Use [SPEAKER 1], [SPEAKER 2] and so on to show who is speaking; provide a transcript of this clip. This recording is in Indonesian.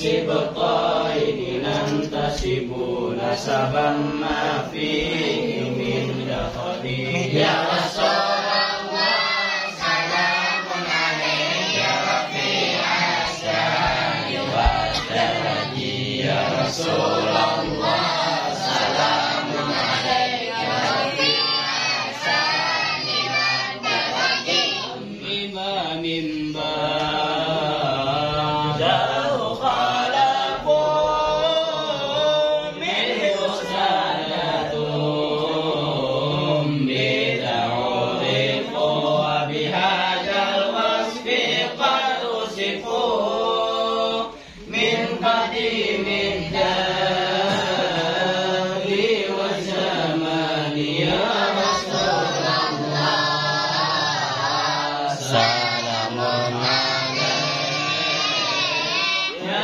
[SPEAKER 1] sibtaini nantasibu nasabam ma fihi min dakhali. Ya Rasulullah salamun alaika ya rafi'as sani wa daraji. Ya Rasulullah salamun alaika ya rafi'as sani wa daraji. Imamin Min